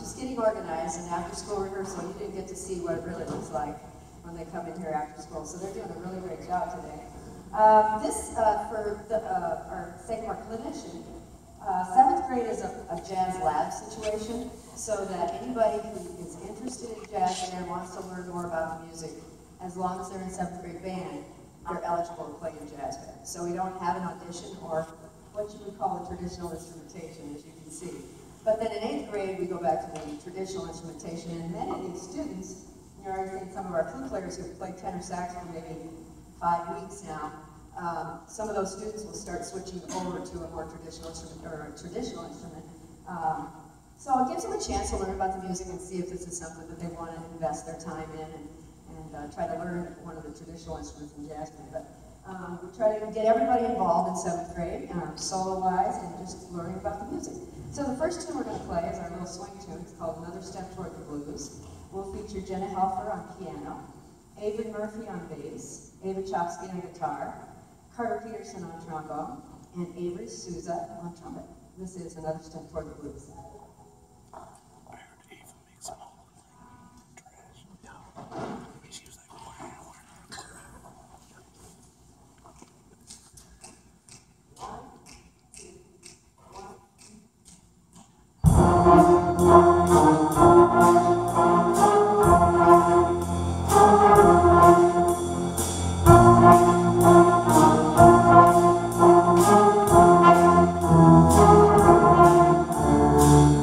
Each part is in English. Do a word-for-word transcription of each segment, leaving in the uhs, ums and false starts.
just getting organized, and after school rehearsal, you didn't get to see what it really looks like when they come in here after school. So they're doing a really great job today. Um, this, uh, for the, uh, our sake of our clinician, uh, seventh grade is a, a jazz lab situation, so that anybody who is interested in jazz and wants to learn more about the music, as long as they're in seventh grade band, they're eligible to play in jazz band. So we don't have an audition or what you would call a traditional instrumentation, as you can see. But then in eighth grade, we go back to the traditional instrumentation, and many of these students, you know, I've seen some of our flute players who've played tenor sax for maybe five weeks now. Um, some of those students will start switching over to a more traditional instrument, or a traditional instrument. Um, so it gives them a chance to learn about the music and see if this is something that they want to invest their time in, and, and uh, try to learn one of the traditional instruments in jazz band. But um, we try to get everybody involved in seventh grade, um, solo-wise, and just learning about the music. So the first tune we're going to play is our little swing tune. It's called Another Step Toward the Blues. We'll feature Jenna Helfer on piano, Ava Murphy on bass, Ava Chofsky on guitar, Carter Peterson on trombone, and Avery Souza on trumpet. This is Another Step Toward the Blues. I heard Ava makes some whole trash. No. She was like, wow. Thank you.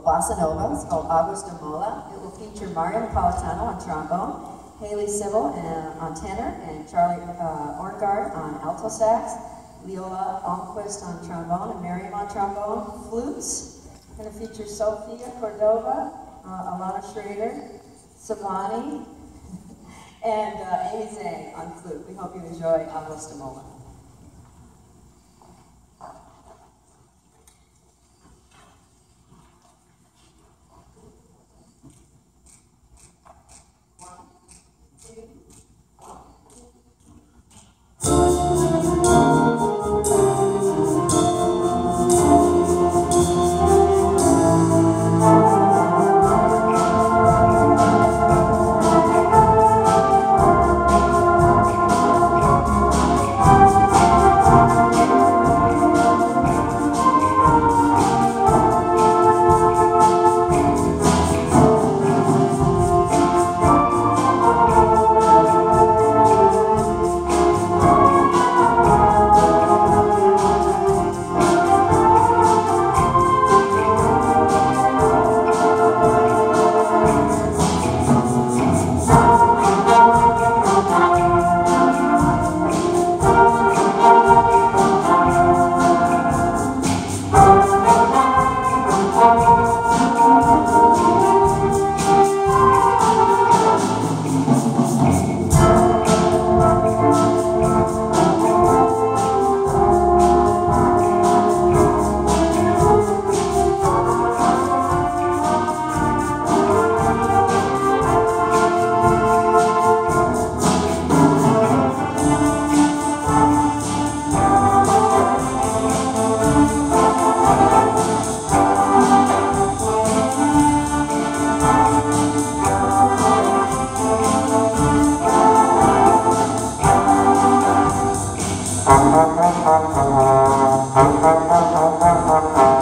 bossa nova. It's called Aguas de Mola. It will feature Mario Napolitano on trombone, Haley Sybil uh, on tenor, and Charlie uh, Orngard on alto sax, Leola Almquist on trombone, and Miriam on trombone. Flutes, going to feature Sofia Cordova, uh, Alana Schrader, Savani, and uh, Amy Zhang on flute. We hope you enjoy Aguas de Mola. Thank you.